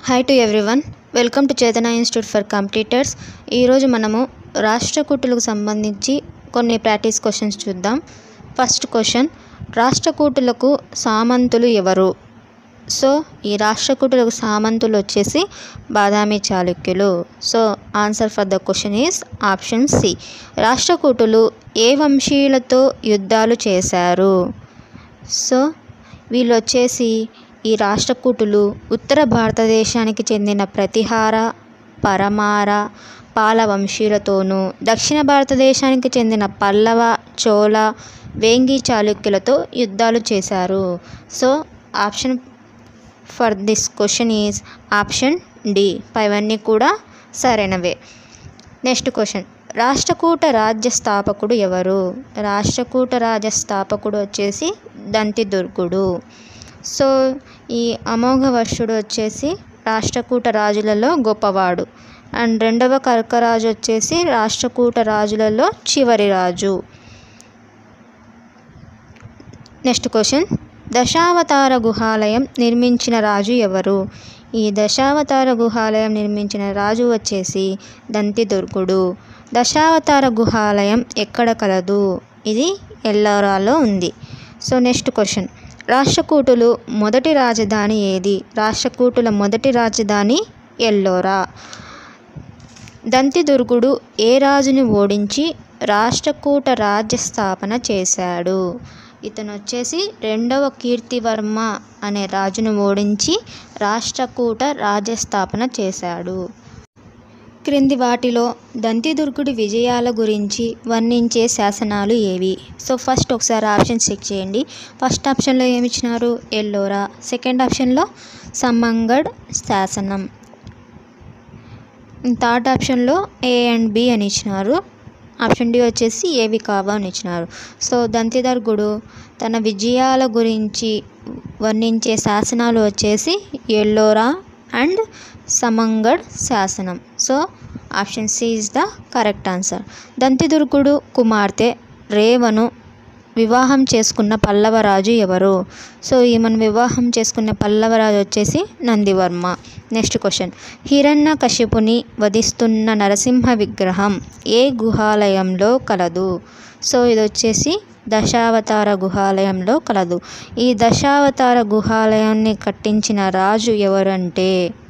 Hi to everyone, welcome to Chetana institute for computers. ఈరోజు మనము రాష్ట్రకూటులకు సంబంధించి కొన్ని ప్రాక్టీస్ క్వశ్చన్స్ చూద్దాం. ఫస్ట్ క్వశ్చన్, రాష్ట్రకూటులకు సామంతులు ఎవరు? సో ఈ రాష్ట్రకూటులకు సామంతులు వచ్చేసి బాదామి చాళుక్యులు. So answer for the question is option C. రాష్ట్రకూటులు ఏ వంశీయులతో యుద్ధాలు చేశారు? సో వీళ్ళు వచ్చేసి ఈ రాష్ట్రకూటులు ఉత్తర భారతదేశానికి చెందిన ప్రతిహార, పరమార, పాల వంశీయులతోనూ, దక్షిణ భారతదేశానికి చెందిన పల్లవ, చోళ, వేంగి చాళుక్యులతో యుద్ధాలు చేశారు. So option for this question is option D. పైవన్నీ కూడా సరైనవే. నెక్స్ట్ క్వశ్చన్, రాష్ట్రకూట రాజ్య స్థాపకుడు ఎవరు? రాష్ట్రకూట రాజ్య స్థాపకుడు వచ్చేసి దంతిదుర్గుడు. సో ఈ అమోఘవర్షుడు వచ్చేసి రాష్ట్రకూట రాజులలో గొప్పవాడు. అండ్ రెండవ కర్కరాజు వచ్చేసి రాష్ట్రకూట రాజులలో చివరి రాజు. నెక్స్ట్ క్వశ్చన్, దశావతార గుహాలయం నిర్మించిన రాజు ఎవరు? ఈ దశావతార గుహాలయం నిర్మించిన రాజు వచ్చేసి దంతిదుర్గుడు. దశావతార గుహాలయం ఎక్కడ కలదు? ఇది ఎల్లోరాలో ఉంది. సో నెక్స్ట్ క్వశ్చన్, రాష్ట్రకూటులు మొదటి రాజధాని ఏది? రాష్ట్రకూటుల మొదటి రాజధాని ఎల్లోరా. దంతిదుర్గుడు ఏ రాజుని ఓడించి రాష్ట్రకూట రాజ్య స్థాపన చేశాడు? ఇతను వచ్చేసి రెండవ కీర్తివర్మ అనే రాజును ఓడించి రాష్ట్రకూట రాజ్య స్థాపన చేశాడు. క్రింది వాటిలో దంతిదుర్గుడి విజయాల గురించి వర్ణించే శాసనాలు ఏవి? సో ఫస్ట్ ఒకసారి ఆప్షన్ చెక్ చేయండి. ఫస్ట్ ఆప్షన్లో ఏమి ఇచ్చినారు? ఎల్లోరా. సెకండ్ ఆప్షన్లో సమంగడ్ శాసనం. థర్డ్ ఆప్షన్లో ఏ అండ్ బి అని ఇచ్చినారు. ఆప్షన్ డి వచ్చేసి ఏవి కావా అని ఇచ్చినారు. సో దంతిదుర్గుడు తన విజయాల గురించి వర్ణించే శాసనాలు వచ్చేసి ఎల్లోరా అండ్ సమంగడ్ శాసనం. So option C is the correct answer. దంతిదుర్గుడు కుమార్తె రేవను వివాహం చేసుకున్న పల్లవరాజు ఎవరు? సో ఈమెను వివాహం చేసుకున్న పల్లవరాజు వచ్చేసి నందివర్మ. నెక్స్ట్ క్వశ్చన్, హిరణ్యకశిపుని వధిస్తున్న నరసింహ విగ్రహం ఏ గుహాలయంలో కలదు? సో ఇది వచ్చేసి దశావతార గుహాలయంలో కలదు. ఈ దశావతార గుహాలయాన్ని కట్టించిన రాజు ఎవరంటే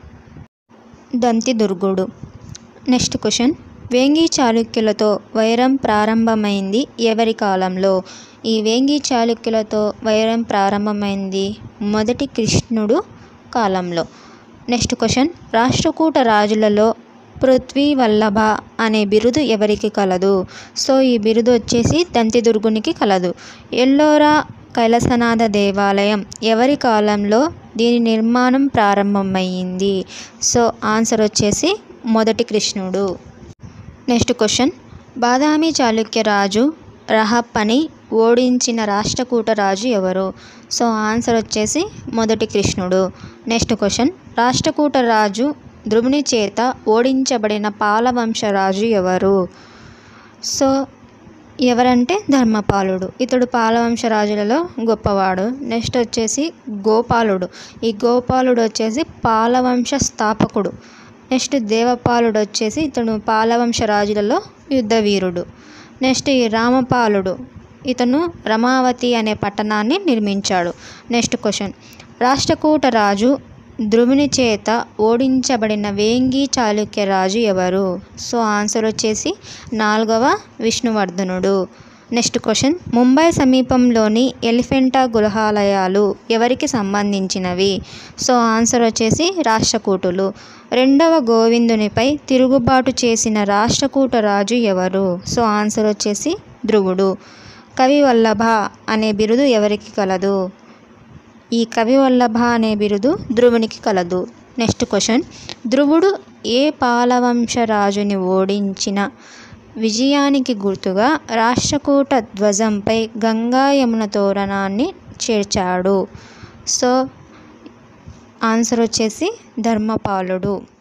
దంతిదుర్గుడు. నెక్స్ట్ క్వశ్చన్, వేంగి చాళుక్యులతో వైరం ప్రారంభమైంది ఎవరి కాలంలో? ఈ వేంగి చాళుక్యులతో వైరం ప్రారంభమైంది మొదటి కృష్ణుడు కాలంలో. నెక్స్ట్ క్వశ్చన్, రాష్ట్రకూట రాజులలో పృథ్వీవల్లభ అనే బిరుదు ఎవరికి కలదు? సో ఈ బిరుదు వచ్చేసి దంతిదుర్గునికి కలదు. ఎల్లోరా కైలాసనాథ దేవాలయం ఎవరి కాలంలో దీని నిర్మాణం ప్రారంభమైంది? సో ఆన్సర్ వచ్చేసి మొదటి కృష్ణుడు. నెక్స్ట్ క్వశ్చన్, బాదామి చాళుక్య రాజు రహప్పని ఓడించిన రాష్ట్రకూట రాజు ఎవరు? సో ఆన్సర్ వచ్చేసి మొదటి కృష్ణుడు. నెక్స్ట్ క్వశ్చన్, రాష్ట్రకూట రాజు ధ్రువుని చేత ఓడించబడిన పాలవంశ రాజు ఎవరు? సో ఎవరంటే ధర్మపాలుడు. ఇతడు పాలవంశ రాజులలో గొప్పవాడు. నెక్స్ట్ వచ్చేసి గోపాలుడు. ఈ గోపాలుడు వచ్చేసి పాలవంశ స్థాపకుడు. నెక్స్ట్ దేవపాలుడు వచ్చేసి ఇతను పాలవంశ రాజులలో యుద్ధవీరుడు. నెక్స్ట్ ఈ రామపాలుడు, ఇతను రమావతి అనే పట్టణాన్ని నిర్మించాడు. నెక్స్ట్ క్వశ్చన్, రాష్ట్రకూట రాజు ధ్రువుని చేత ఓడించబడిన వేంగి చాళుక్య రాజు ఎవరు? సో ఆన్సర్ వచ్చేసి 4వ విష్ణువర్ధనుడు. నెక్స్ట్ క్వశ్చన్, ముంబై సమీపంలోని ఎలిఫెంటా గుహాలయాలు ఎవరికి సంబంధించినవి? సో ఆన్సర్ వచ్చేసి రాష్ట్రకూటులు. రెండవ గోవిందునిపై తిరుగుబాటు చేసిన రాష్ట్రకూట రాజు ఎవరు? సో ఆన్సర్ వచ్చేసి ధ్రువుడు. కవివల్లభ అనే బిరుదు ఎవరికి కలదు? ఈ కవివల్లభ అనే బిరుదు ధ్రువునికి కలదు. నెక్స్ట్ క్వశ్చన్, ధ్రువుడు ఏ పాలవంశ రాజుని ఓడించిన విజయానికి గుర్తుగా రాష్ట్రకూట ధ్వజంపై గంగా యమున తోరణాన్ని చేర్చాడు? సో ఆన్సర్ వచ్చేసి ధర్మపాలుడు.